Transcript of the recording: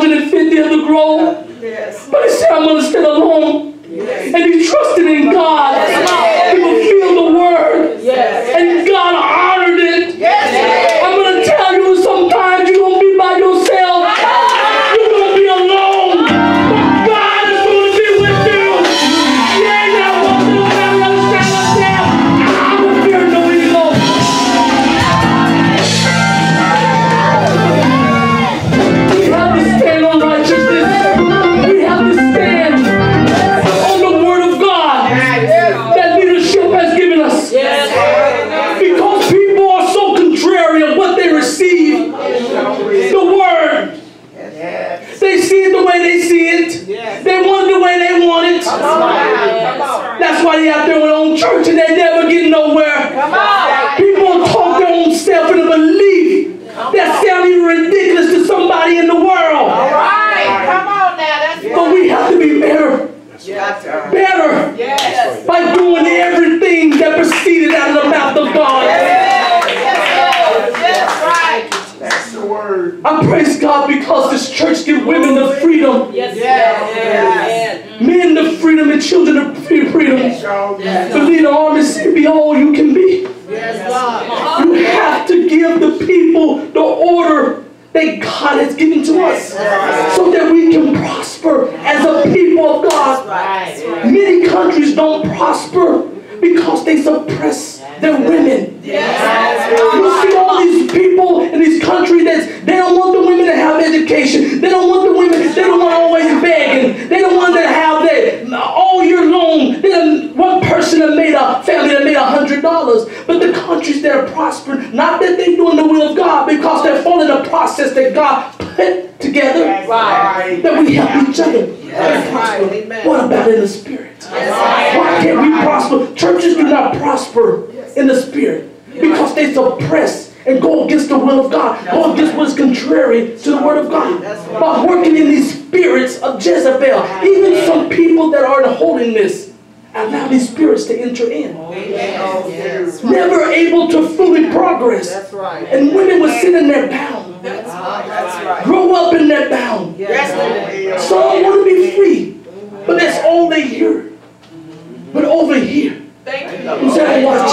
150 of the grove. But he said, I'm going to stand alone. And he trusted in God. He fulfilled the word. And God honored it. I'm going to tell you, sometimes you're going to be by yourself. You're going to be alone. But God is going to be with you. You ain't not walking around the other side of town. I don't fear no evil. We have to stand on righteousness. We have to stand on the word of God that leadership has given us. Because people are so contrary of what they receive. The word. They see it the way they see it. They want it the way they want it. That's why they out there with their own church and they never get nowhere. People talk their own self in a belief that sounds even ridiculous to somebody in the world. But we have to be better. Better. By doing everything that proceeded out of the mouth of God. That's the word. I praise God because this church gives women the freedom. Men the freedom and children the freedom. To lead the army and say, be all you can be. You have to give the people the order that God has given to us so that we can prosper as a people of God. Many countries don't prosper because they suppress their women. You see all these people in these countries that they don't want the women to have education. They don't want the women, they don't want always begging. They don't want them to have that all year long. One person that made a family that made $100. But the countries that are prospering, not that they're doing the will of God, because they're following the process that God put together, that we help each other. What about in the spirit? Why can't we prosper? Churches do not prosper in the spirit because they suppress and go against the will of God, go against what's contrary to the word of God. By working in these spirits of Jezebel, even some people that are in holiness, allow these spirits to enter in. Never able to fully progress. And women would sit in their bound. Grow up in their bound. Some want to be free, but that's all they hear. But over here, you say, watch